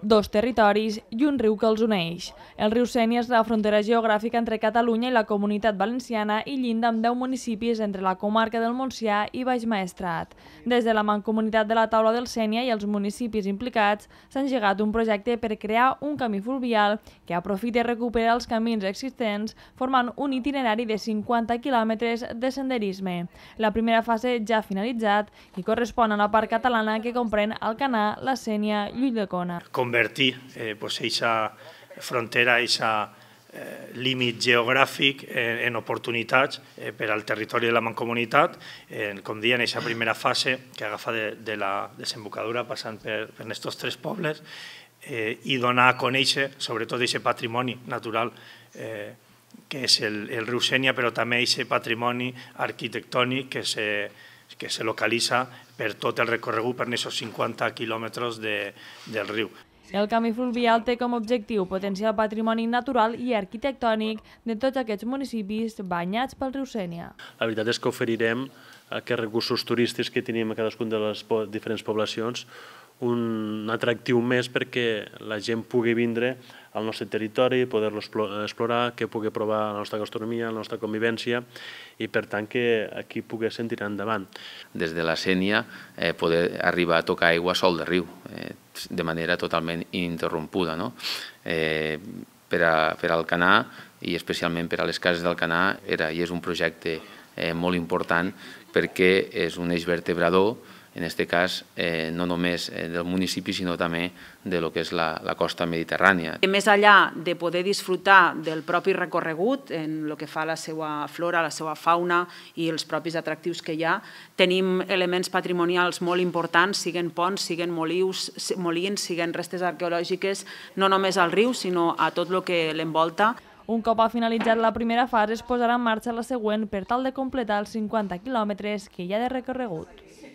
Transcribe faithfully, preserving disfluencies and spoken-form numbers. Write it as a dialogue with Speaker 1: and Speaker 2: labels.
Speaker 1: dos territoris i un riu que els uneix. El riu Sénia és la frontera geogràfica entre Catalunya i la Comunitat Valenciana i llinda amb deu municipis entre la comarca del Montsià i Baix Maestrat. Des de la Mancomunitat de la Taula del Sénia i els municipis implicats s'ha engegat un projecte per crear un camí fluvial que aprofita i recupera els camins existents, formant un itinerari de cinquanta quilòmetres de senderisme. La primera fase ja ha finalitzat i correspon a la part catalana que comprèn Alcanar, la Sénia i Ulldecona.
Speaker 2: Convertir eh, pues, eixa frontera, eixa eh, límit geogràfic en, en oportunitats eh, per al territori de la Mancomunitat, eh, com deia, en aquesta primera fase que agafa de, de la desembocadura passant per, per aquests tres pobles eh, i donar a conèixer sobretot aquest patrimoni natural eh, que és el, el riu Sénia, però també aquest patrimoni arquitectònic que se que se localitza per tot el recorregut per aquests cinquanta quilòmetres de, del riu.
Speaker 1: El camí fluvial té com a objectiu potenciar el patrimoni natural i arquitectònic de tots aquests municipis banyats pel riu Sénia.
Speaker 3: La veritat és que oferirem aquests recursos turístics que tenim a cadascuna de les diferents poblacions un atractiu més perquè la gent pugui vindre al nostre territori, poder-lo explorar, que pugui provar la nostra gastronomia, la nostra convivència i per tant que aquí poguessin tirar endavant.
Speaker 4: Des de la Sénia eh, poder arribar a tocar aigua sol de riu eh, de manera totalment ininterrompuda. No? Eh, per, a, per al Alcanar i especialment per a les cases d'Alcanar era i és un projecte eh, molt important perquè és un eix vertebrador en aquest cas, eh, no només del municipi, sinó també de lo que és la, la costa mediterrània.
Speaker 5: Més enllà de poder disfrutar del propi recorregut, en el que fa la seva flora, la seva fauna i els propis atractius que hi ha, tenim elements patrimonials molt importants, siguen ponts, siguen molius, molins, siguen restes arqueològiques, no només al riu, sinó a tot el que l'envolta.
Speaker 1: Un cop ha finalitzat la primera fase, es posarà en marxa la següent per tal de completar els cinquanta quilòmetres que hi ha de recorregut.